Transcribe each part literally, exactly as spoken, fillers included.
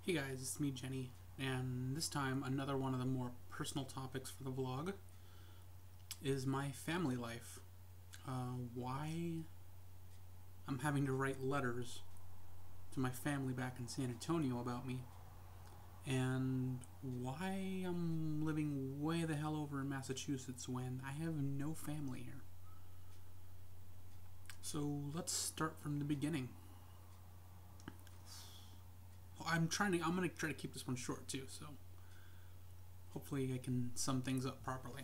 Hey guys, it's me Jenny, and this time another one of the more personal topics for the vlog is my family life. Uh, why I'm having to write letters to my family back in San Antonio about me, and why I'm living way the hell over in Massachusetts when I have no family here. So let's start from the beginning. I'm trying to. I'm gonna try to keep this one short too, so hopefully I can sum things up properly.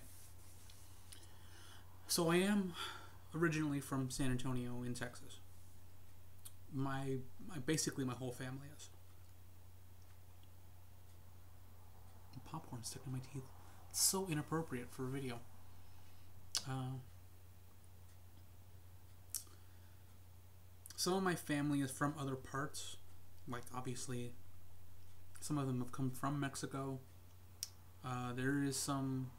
So I am originally from San Antonio in Texas. My, my basically my whole family is. The popcorn stuck in my teeth. It's so inappropriate for a video. Uh, some of my family is from other parts. Like, obviously, some of them have come from Mexico. Uh, there is some...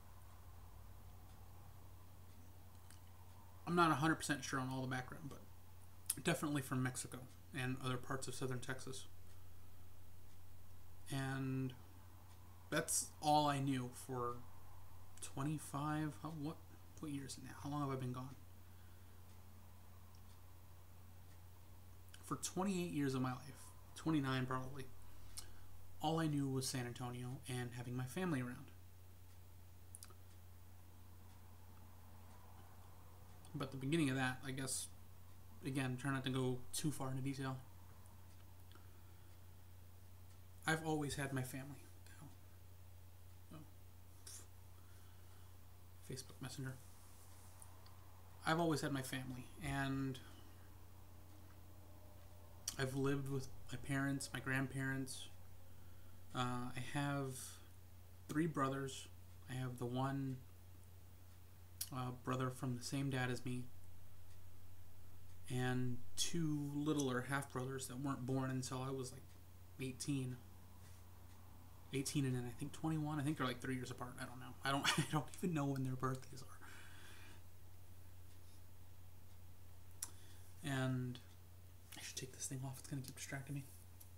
I'm not one hundred percent sure on all the background, but definitely from Mexico and other parts of southern Texas. And that's all I knew for twenty-five... How, what, what year is it now? How long have I been gone? For twenty-eight years of my life, twenty-nine probably, all I knew was San Antonio and having my family around. But the beginning of that, I guess, again, try not to go too far into detail. I've always had my family. Oh. Facebook Messenger. I've always had my family, and I've lived with my parents, my grandparents. Uh, I have three brothers. I have the one uh, brother from the same dad as me, and two littler half-brothers that weren't born until I was like eighteen. eighteen and then I think twenty-one. I think they're like three years apart. I don't know. I don't. I don't even know when their birthdays are. And I should take this thing off. It's gonna keep distracting me.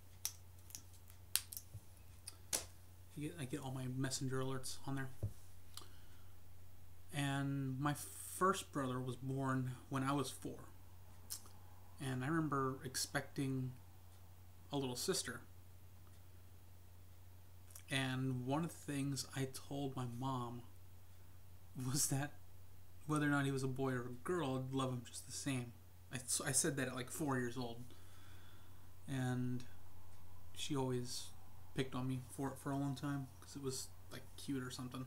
I get, I get all my messenger alerts on there. And my first brother was born when I was four. And I remember expecting a little sister. And one of the things I told my mom was that whether or not he was a boy or a girl, I'd love him just the same. I, I said that at like four years old, and she always picked on me for it for a long time because it was like cute or something.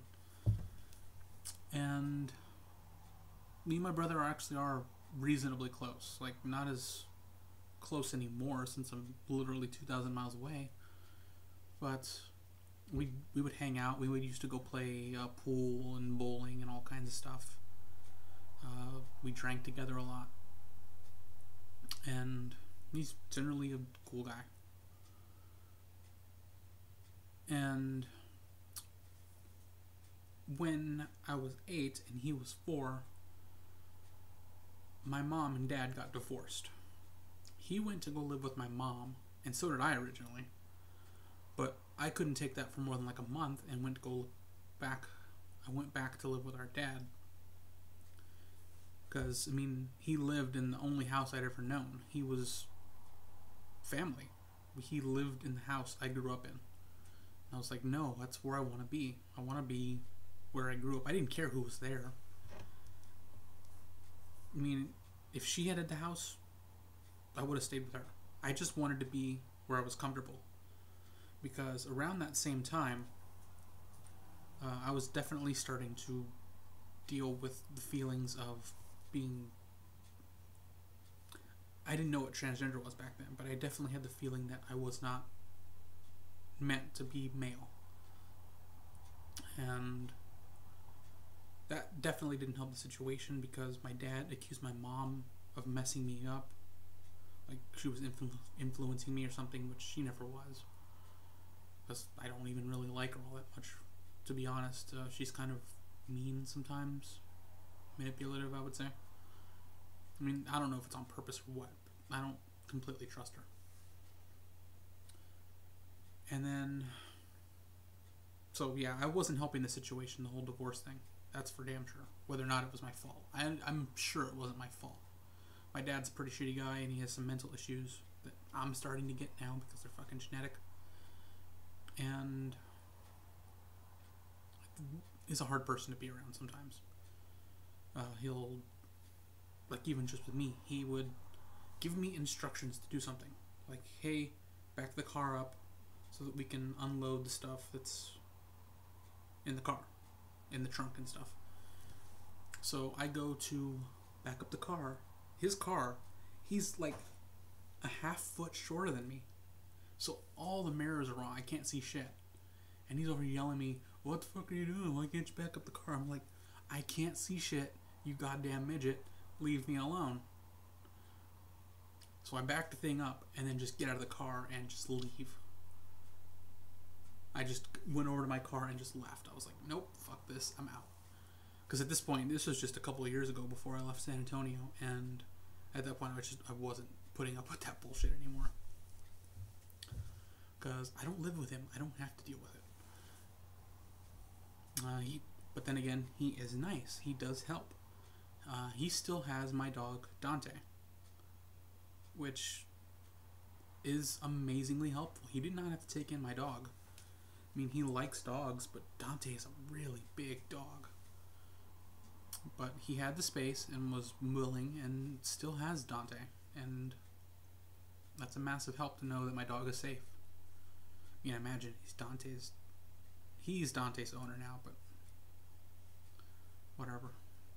And me and my brother are actually are reasonably close, like not as close anymore since I'm literally two thousand miles away, but we we would hang out. We would used to go play uh, pool and bowling and all kinds of stuff. Uh, we drank together a lot. And he's generally a cool guy. And when I was eight and he was four, my mom and dad got divorced. He went to go live with my mom, and so did I originally. But I couldn't take that for more than like a month and went to go back. I went back to live with our dad. Because, I mean, he lived in the only house I'd ever known. He was family. He lived in the house I grew up in. And I was like, no, that's where I want to be. I want to be where I grew up. I didn't care who was there. I mean, if she had the house, I would have stayed with her. I just wanted to be where I was comfortable. Because around that same time, uh, I was definitely starting to deal with the feelings of being... I didn't know what transgender was back then, but I definitely had the feeling that I was not meant to be male. And that definitely didn't help the situation because my dad accused my mom of messing me up. Like she was influ influencing me or something, which she never was. Because I don't even really like her all that much, to be honest. Uh, she's kind of mean sometimes. Manipulative, I would say. I mean, I don't know if it's on purpose or what. I don't completely trust her. And then, so yeah, I wasn't helping the situation, the whole divorce thing. That's for damn sure. Whether or not it was my fault. I, I'm sure it wasn't my fault. My dad's a pretty shitty guy, and he has some mental issues that I'm starting to get now because they're fucking genetic. And he's a hard person to be around sometimes. Uh, he'll, like even just with me, he would give me instructions to do something. Like, hey, back the car up so that we can unload the stuff that's in the car, in the trunk and stuff. So I go to back up the car. His car, he's like a half foot shorter than me. So all the mirrors are wrong. I can't see shit. And he's over here yelling at me, what the fuck are you doing? Why can't you back up the car? I'm like, I can't see shit, you goddamn midget. Leave me alone. So I back the thing up and then just get out of the car and just leave. I just went over to my car and just left. I was like, nope, fuck this, I'm out. Because at this point, this was just a couple of years ago before I left San Antonio, and at that point I was just I wasn't putting up with that bullshit anymore. Because I don't live with him, I don't have to deal with it. Uh, he, but then again, he is nice. He does help. Uh, he still has my dog Dante, which is amazingly helpful. He did not have to take in my dog. I mean, he likes dogs, but Dante is a really big dog. But he had the space and was willing and still has Dante. And that's a massive help to know that my dog is safe. I mean, imagine, he's Dante's... He's Dante's owner now, but... whatever.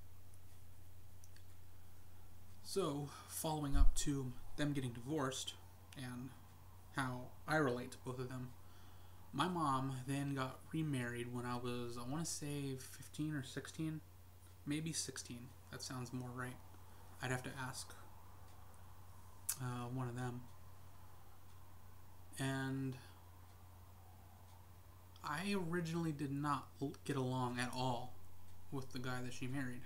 So, following up to them getting divorced and how I relate to both of them, my mom then got remarried when I was, I want to say fifteen or sixteen, maybe sixteen. That sounds more right. I'd have to ask uh, one of them. And I originally did not get along at all with the guy that she married.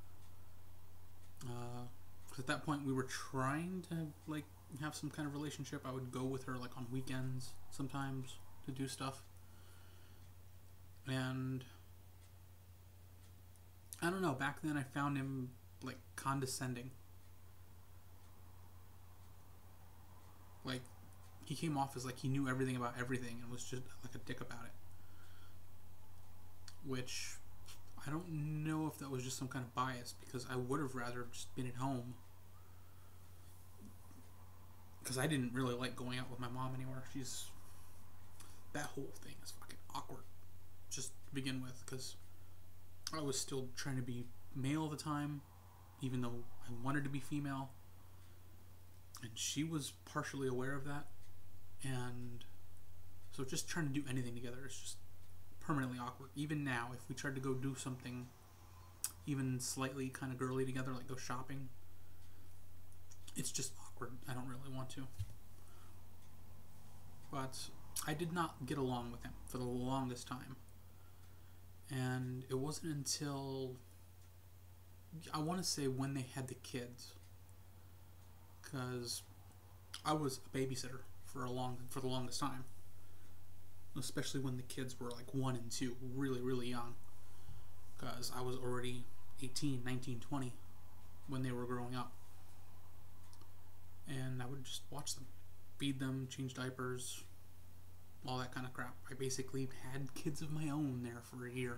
Uh, at that point, we were trying to like have some kind of relationship. I would go with her like on weekends sometimes to do stuff, and I don't know, back then I found him like condescending. Like, he came off as like he knew everything about everything and was just like a dick about it, which I don't know if that was just some kind of bias, because I would have rather just been at home, because I didn't really like going out with my mom anymore. She's... that whole thing is fucking awkward, just to begin with, because I was still trying to be male at the time, even though I wanted to be female, and she was partially aware of that, and so just trying to do anything together is just permanently awkward. Even now, if we tried to go do something even slightly kind of girly together, like go shopping, it's just awkward. I don't really want to. But I did not get along with him for the longest time. And it wasn't until, I want to say, when they had the kids, because I was a babysitter for a long for the longest time, especially when the kids were like one and two, really really young, because I was already eighteen, nineteen, twenty when they were growing up, and I would just watch them, feed them, change diapers, all that kind of crap. I basically had kids of my own there for a year.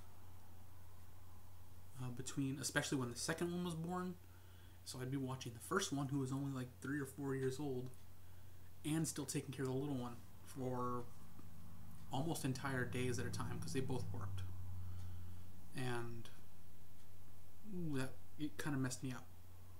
Uh, between, especially when the second one was born, so I'd be watching the first one, who was only like three or four years old, and still taking care of the little one for almost entire days at a time, because they both worked. And ooh, that it kind of messed me up.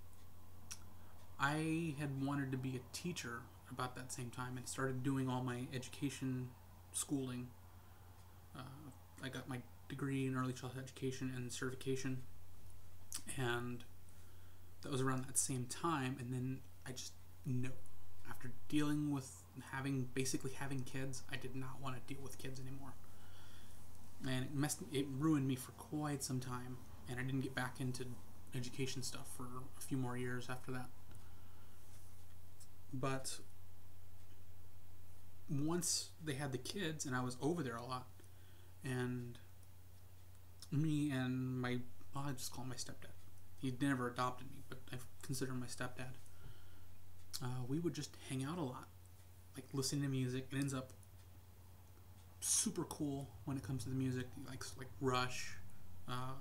I had wanted to be a teacher about that same time and started doing all my education schooling. Uh, I got my degree in early childhood education and certification, and that was around that same time. And then I just no, after dealing with having basically having kids, I did not want to deal with kids anymore, and it messed it ruined me for quite some time. And I didn't get back into education stuff for a few more years after that. But once they had the kids and I was over there a lot, and me and my, well, I just call him my stepdad. He never adopted me, but I consider him my stepdad. Uh, we would just hang out a lot, like listening to music. It ends up super cool when it comes to the music, like like Rush, uh,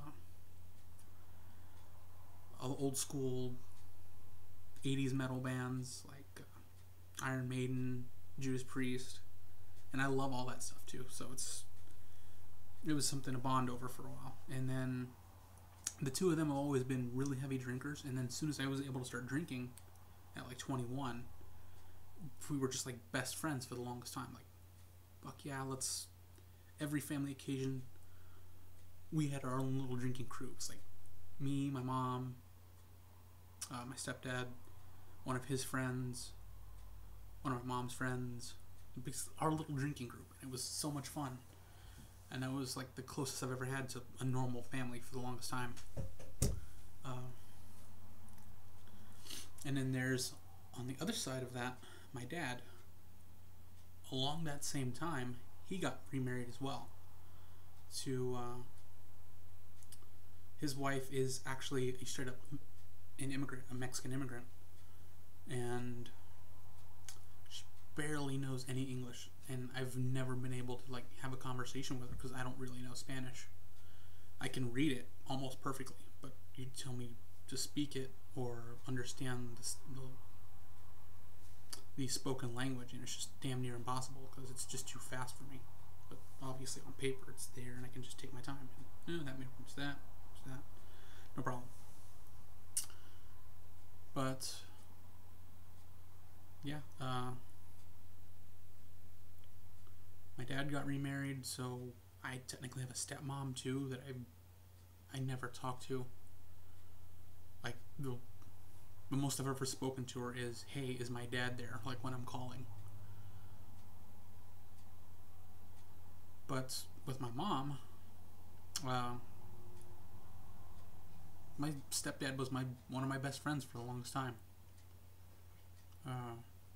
old school eighties metal bands like uh, Iron Maiden, Judas Priest, and I love all that stuff too. So it's it was something to bond over for a while. And then the two of them have always been really heavy drinkers. And then as soon as I was able to start drinking at like twenty-one, we were just like best friends for the longest time. Like, fuck yeah, let's. Every family occasion, we had our own little drinking crew. It's like me, my mom, uh, my stepdad, one of his friends, one of my mom's friends, our little drinking group. And it was so much fun. And that was like the closest I've ever had to a normal family for the longest time. Uh, and then there's, on the other side of that, my dad. Along that same time, he got remarried as well. To uh, his wife is actually a straight up an immigrant, a Mexican immigrant, and she barely knows any English. And I've never been able to like have a conversation with her because I don't really know Spanish. I can read it almost perfectly, but you tell me to speak it or understand the, the the spoken language, and it's just damn near impossible because it's just too fast for me. But obviously on paper it's there, and I can just take my time. And, oh, that means that, that, no problem. But yeah, uh, my dad got remarried, so I technically have a stepmom too that I I never talked to. Like the The most I've ever spoken to her is, hey, is my dad there? Like when I'm calling. But with my mom, uh, my stepdad was my one of my best friends for the longest time. Uh,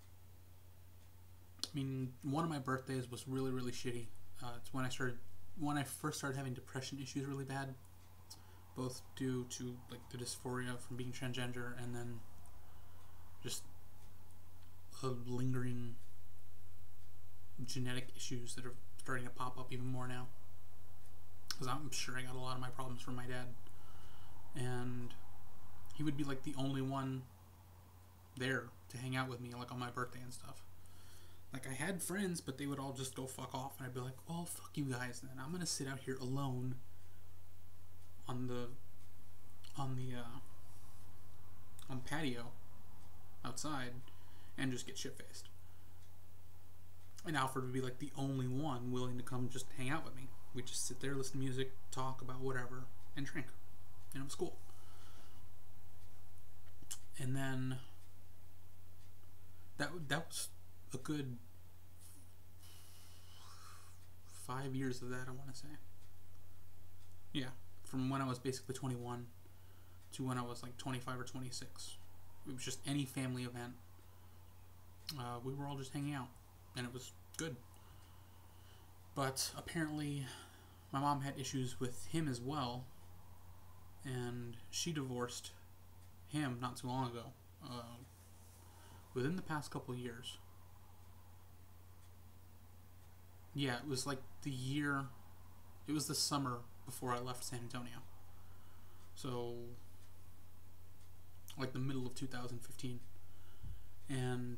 I mean, one of my birthdays was really, really shitty. Uh, it's when I started, when I first started having depression issues really bad, both due to like the dysphoria from being transgender and then just uh, lingering genetic issues that are starting to pop up even more now. Because I'm sure I got a lot of my problems from my dad. And he would be like the only one there to hang out with me, like on my birthday and stuff. Like I had friends, but they would all just go fuck off, and I'd be like, "Oh, fuck you guys!" Then I'm gonna sit out here alone on the on the uh, on the patio outside and just get shit faced. And Alfred would be like the only one willing to come just hang out with me. We'd just sit there, listen to music, talk about whatever, and drink. And it was cool. And then that that was a good five years of that, I want to say. Yeah, from when I was basically twenty-one to when I was like twenty-five or twenty-six. It was just any family event. Uh, we were all just hanging out, and it was good. But apparently, my mom had issues with him as well, and she divorced him not too long ago. Uh, within the past couple of years. Yeah, it was like the year, it was the summer before I left San Antonio. So, like the middle of two thousand fifteen. And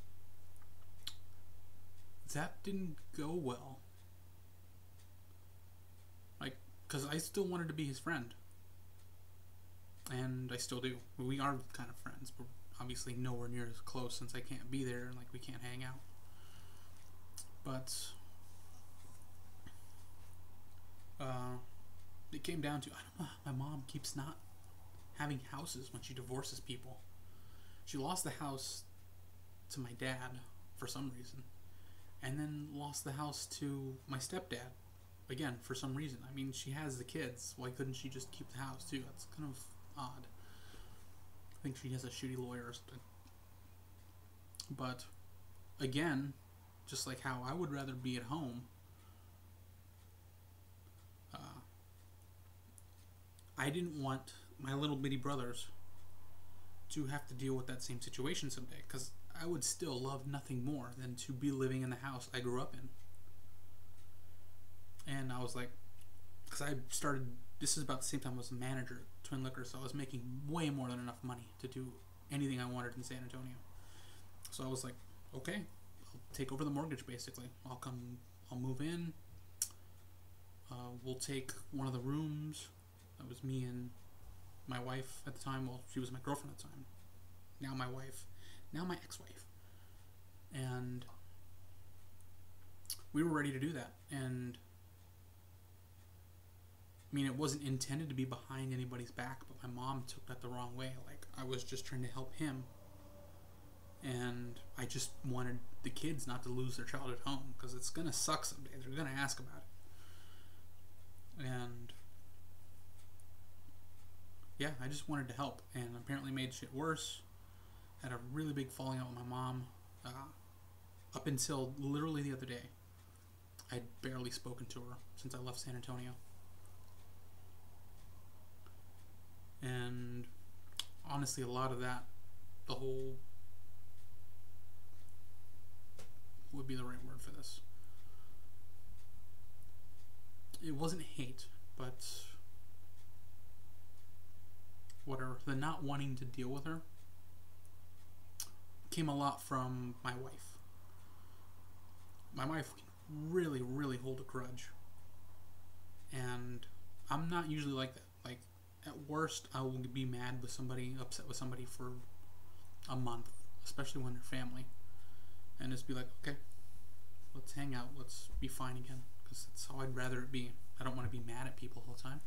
that didn't go well. Like, because I still wanted to be his friend. And I still do. We are kind of friends, but obviously nowhere near as close since I can't be there and like we can't hang out. But uh, it came down to, I don't know, my mom keeps not having houses when she divorces people. She lost the house to my dad for some reason, and then lost the house to my stepdad again for some reason. I mean, she has the kids. Why couldn't she just keep the house too? That's kind of odd. I think she has a shitty lawyer or something. But again, just like how I would rather be at home. Uh, I didn't want my little bitty brothers to have to deal with that same situation someday, because I would still love nothing more than to be living in the house I grew up in. And I was like, because I started, this is about the same time I was a manager at Twin Liquor, so I was making way more than enough money to do anything I wanted in San Antonio. So I was like, okay, I'll take over the mortgage basically. I'll come, I'll move in. Uh, we'll take one of the rooms. That was me and my wife at the time. Well, she was my girlfriend at the time. Now my wife. Now my ex-wife. And we were ready to do that. And I mean, it wasn't intended to be behind anybody's back, but my mom took that the wrong way. Like, I was just trying to help him. And I just wanted the kids not to lose their childhood home, because it's going to suck someday. They're going to ask about it. And yeah, I just wanted to help, and apparently made shit worse. Had a really big falling out with my mom. Uh, up until literally the other day, I'd barely spoken to her since I left San Antonio. And honestly, a lot of that, the whole, would be the right word for this. It wasn't hate, but whatever. The not wanting to deal with her came a lot from my wife. My wife can really, really hold a grudge. And I'm not usually like that. Like, at worst, I will be mad with somebody, upset with somebody for a month, especially when they're family. And just be like, okay, let's hang out, let's be fine again. Because that's how I'd rather it be. I don't want to be mad at people all the time.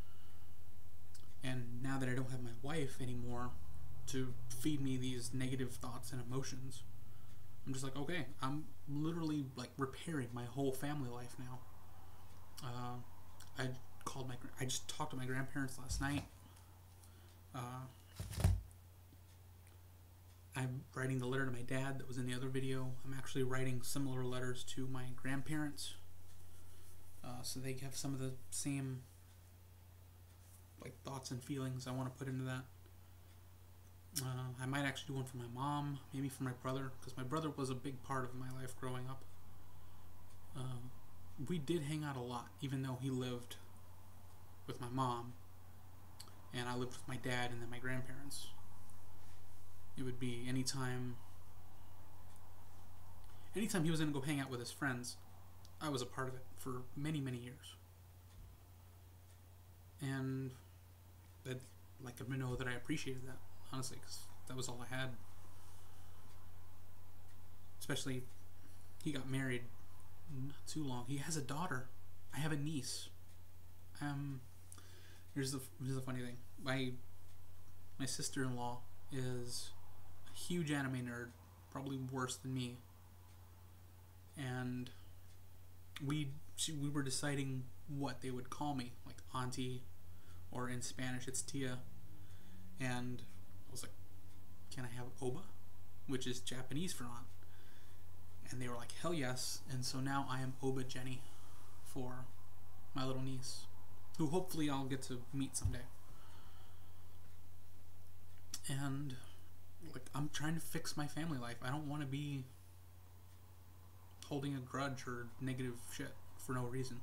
And now that I don't have my wife anymore to feed me these negative thoughts and emotions, I'm just like, okay, I'm literally like repairing my whole family life now. Uh, I called my, I just talked to my grandparents last night. Uh, I'm writing the letter to my dad that was in the other video. I'm actually writing similar letters to my grandparents, uh, so they have some of the same like thoughts and feelings I want to put into that. Uh, I might actually do one for my mom, maybe for my brother, because my brother was a big part of my life growing up. Uh, we did hang out a lot, even though he lived with my mom, and I lived with my dad and then my grandparents. It would be anytime, anytime he was going to go hang out with his friends, I was a part of it for many, many years. And I'd like him to know that I appreciated that, honestly, because that was all I had. Especially, he got married not too long. He has a daughter. I have a niece. Um, here's the here's the funny thing. My my sister-in-law is a huge anime nerd, probably worse than me. And we she, we were deciding what they would call me, like auntie, or in Spanish it's tia. And I was like, can I have Oba? Which is Japanese for aunt. And they were like, hell yes. And so now I am Oba Jenny for my little niece, who hopefully I'll get to meet someday. And like, I'm trying to fix my family life. I don't want to be holding a grudge or negative shit for no reason.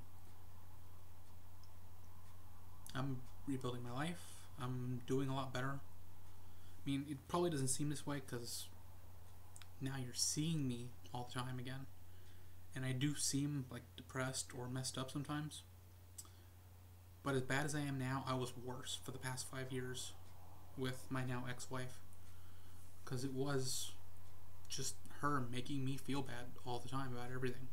I'm rebuilding my life. I'm doing a lot better. I mean, it probably doesn't seem this way because now you're seeing me all the time again. And I do seem like depressed or messed up sometimes. But as bad as I am now, I was worse for the past five years with my now ex-wife. Because it was just her making me feel bad all the time about everything.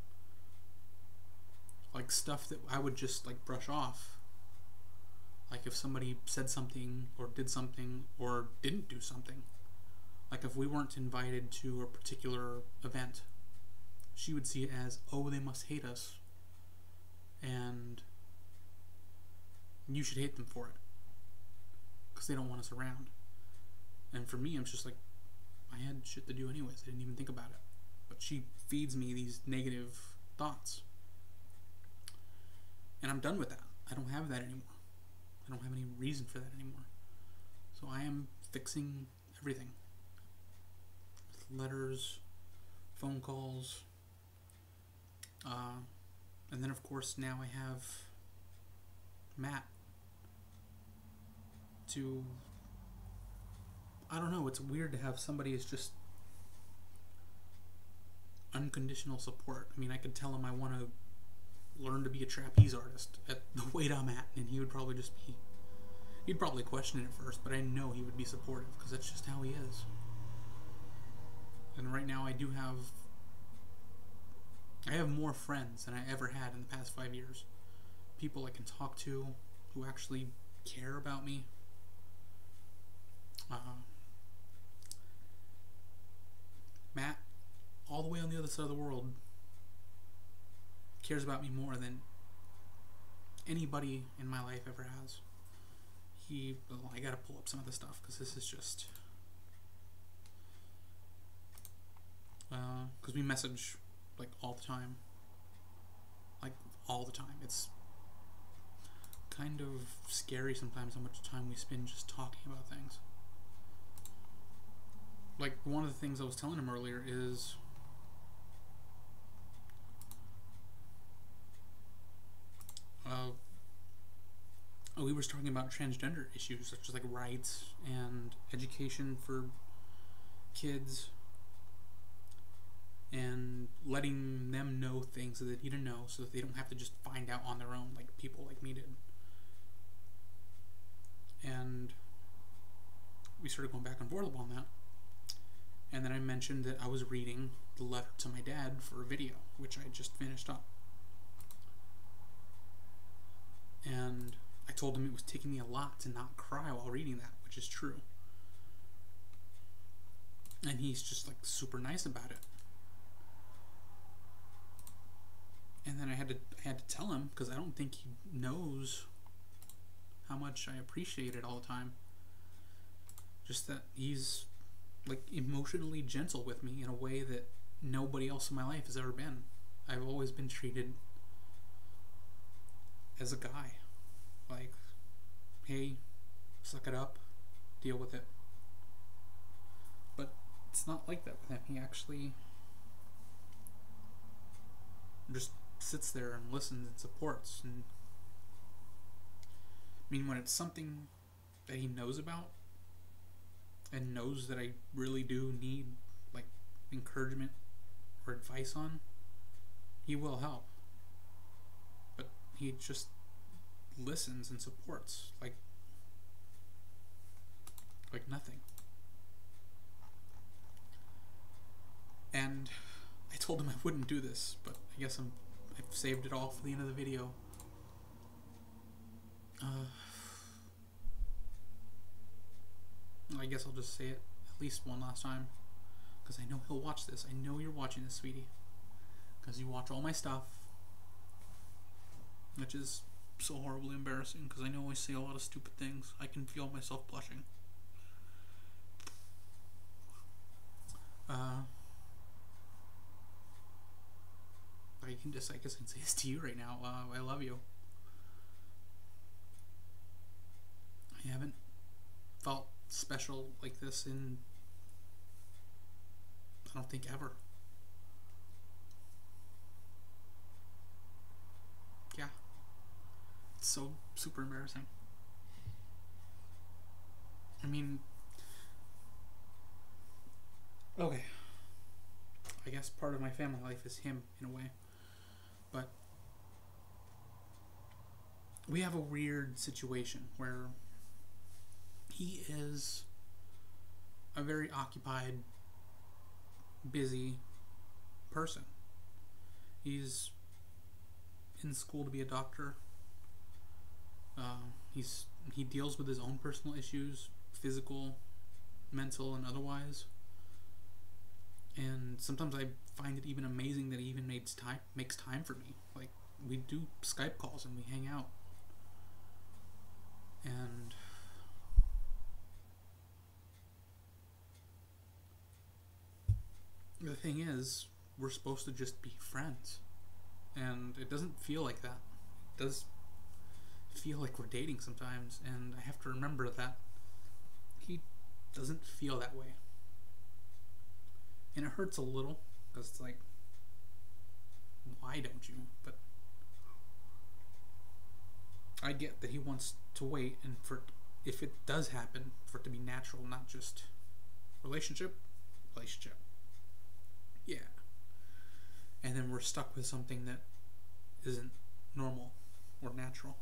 Like stuff that I would just like brush off. Like if somebody said something or did something or didn't do something. Like if we weren't invited to a particular event, she would see it as, oh, they must hate us. And you should hate them for it. Because they don't want us around. And for me, I'm just like, I had shit to do anyways. I didn't even think about it. But she feeds me these negative thoughts. And I'm done with that. I don't have that anymore. I don't have any reason for that anymore. So I am fixing everything. Letters, phone calls, uh, and then of course now I have Matt to, I don't know, it's weird to have somebody as just unconditional support. I mean, I could tell him I want to learn to be a trapeze artist at the weight I'm at, and he would probably just be, he'd probably question it at first, but I know he would be supportive because that's just how he is. And right now I do have, I have more friends than I ever had in the past five years. People I can talk to who actually care about me. Uh, Matt, all the way on the other side of the world, cares about me more than anybody in my life ever has. He, well, I gotta pull up some of the stuff because this is just, because uh, we message like all the time, like all the time. It's kind of scary sometimes how much time we spend just talking about things. Like one of the things I was telling him earlier is uh, we were talking about transgender issues such as like rights and education for kids and letting them know things that they need to know so that they don't have to just find out on their own like people like me did. And we started going back and forth on that. And then I mentioned that I was reading the letter to my dad for a video, which I just finished up. And I told him it was taking me a lot to not cry while reading that, which is true. And he's just like super nice about it. And then I had to I had to tell him, because I don't think he knows how much I appreciate it all the time. Just that he's like emotionally gentle with me in a way that nobody else in my life has ever been. I've always been treated as a guy. Like, hey, suck it up, deal with it. But it's not like that with him. He actually just sits there and listens and supports. And I mean, when it's something that he knows about and knows that I really do need like encouragement or advice on, he will help. But he just listens and supports like like nothing. And I told him I wouldn't do this, but I guess I'm I've saved it all for the end of the video. Uh, I guess I'll just say it at least one last time, because I know he'll watch this. I know you're watching this, sweetie, because you watch all my stuff, which is so horribly embarrassing, because I know I say a lot of stupid things. I can feel myself blushing. Uh, I can just, I guess I can say this to you right now. Uh, I love you. I haven't felt special like this in, I don't think, ever. Yeah. It's so super embarrassing. I mean, okay. I guess part of my family life is him in a way. But we have a weird situation where he is a very occupied, busy person. He's in school to be a doctor. Uh, he's he deals with his own personal issues, physical, mental, and otherwise. And sometimes I find it even amazing that he even makes time makes time for me. Like, we do Skype calls and we hang out. And the thing is, we're supposed to just be friends. And it doesn't feel like that. It does feel like we're dating sometimes, and I have to remember that he doesn't feel that way. And it hurts a little, because it's like, why don't you? But I get that he wants to wait, and for if it does happen, for it to be natural, not just relationship, relationship. Yeah. And then we're stuck with something that isn't normal or natural.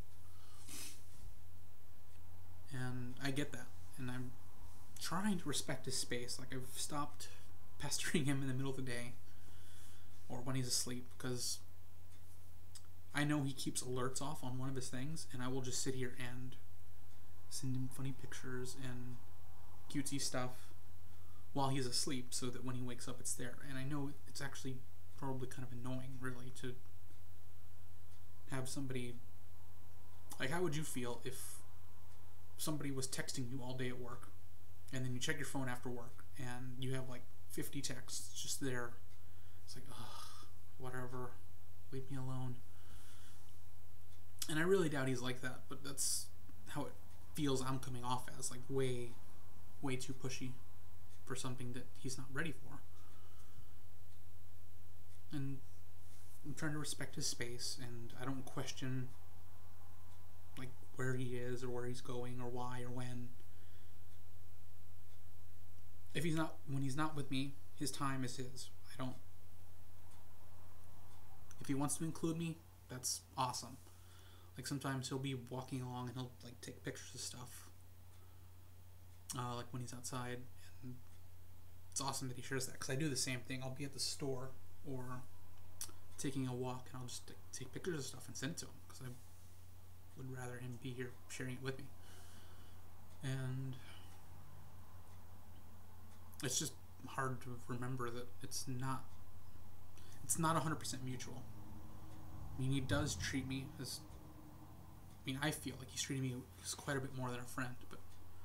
And I get that. And I'm trying to respect his space. Like, I've stopped pestering him in the middle of the day or when he's asleep, because I know he keeps alerts off on one of his things, and I will just sit here and send him funny pictures and cutesy stuff while he's asleep, so that when he wakes up it's there. And I know it's actually probably kind of annoying, really, to have somebody, like, how would you feel if somebody was texting you all day at work, and then you check your phone after work and you have like fifty texts just there? It's like, ugh, whatever, leave me alone. And I really doubt he's like that, but that's how it feels I'm coming off as, like way way too pushy for something that he's not ready for. And I'm trying to respect his space, and I don't question like where he is or where he's going or why or when. If he's not, when he's not with me, his time is his. I don't, if he wants to include me, that's awesome. Like, sometimes he'll be walking along and he'll like take pictures of stuff, uh, like when he's outside, and it's awesome that he shares that, because I do the same thing. I'll be at the store or taking a walk, and I'll just t- take pictures of stuff and send it to him, because I would rather him be here sharing it with me. And it's just hard to remember that it's not it's not one hundred percent mutual. I mean, he does treat me as, I mean, I feel like he's treating me as quite a bit more than a friend, but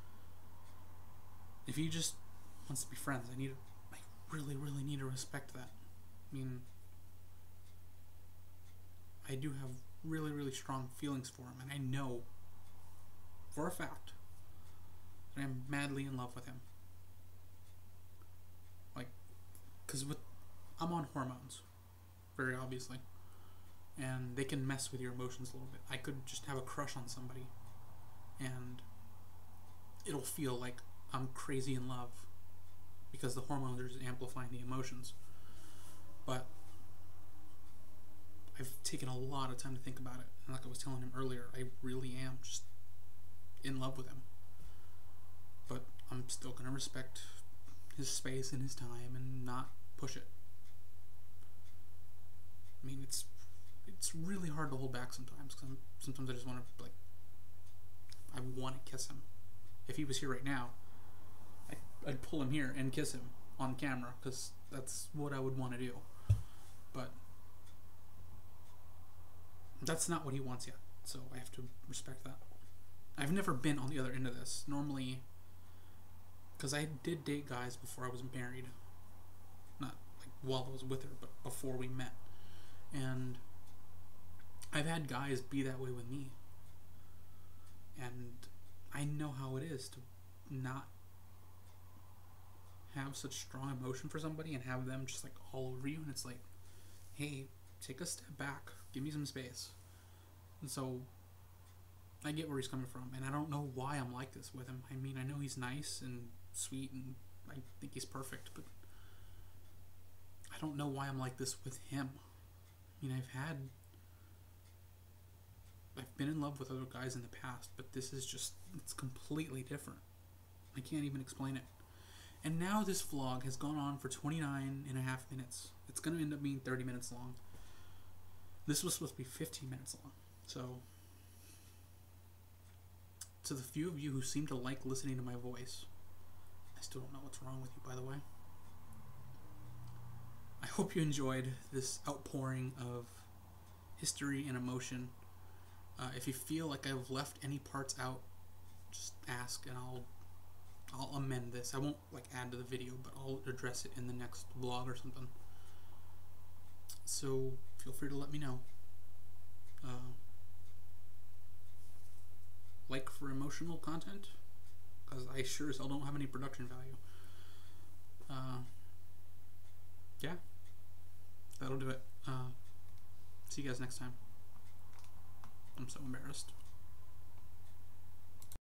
if he just wants to be friends, I need I really, really need to respect that. I mean, I do have really, really strong feelings for him, and I know for a fact that I'm madly in love with him. Like, because with I'm on hormones, very obviously, and they can mess with your emotions a little bit. I could just have a crush on somebody, and it'll feel like I'm crazy in love, because the hormones are just amplifying the emotions. But I've taken a lot of time to think about it, and like I was telling him earlier, I really am just in love with him. But I'm still going to respect his space and his time and not push it. I mean, it's it's really hard to hold back sometimes, because sometimes I just want to, like, I want to kiss him. If he was here right now, I, I'd pull him here and kiss him on camera, because that's what I would want to do. But that's not what he wants yet, so I have to respect that. I've never been on the other end of this. Normally, because I did date guys before I was married. Not like while I was with her, but before we met. And I've had guys be that way with me. And I know how it is to not have such strong emotion for somebody and have them just like all over you. And it's like, hey, take a step back. Give me some space. And so I get where he's coming from. And I don't know why I'm like this with him. I mean, I know he's nice and sweet, and I think he's perfect, but I don't know why I'm like this with him. I mean, I've had I've been in love with other guys in the past, but this is just, it's completely different. I can't even explain it. And now this vlog has gone on for twenty-nine and a half minutes. It's going to end up being thirty minutes long. This was supposed to be fifteen minutes long. So, to the few of you who seem to like listening to my voice, I still don't know what's wrong with you, by the way. I hope you enjoyed this outpouring of history and emotion. Uh, if you feel like I've left any parts out, just ask and I'll I'll amend this. I won't like add to the video, but I'll address it in the next vlog or something. so feel free to let me know. Uh, like for emotional content, because I sure as hell don't have any production value. Uh, yeah, that'll do it. Uh, see you guys next time. I'm so embarrassed.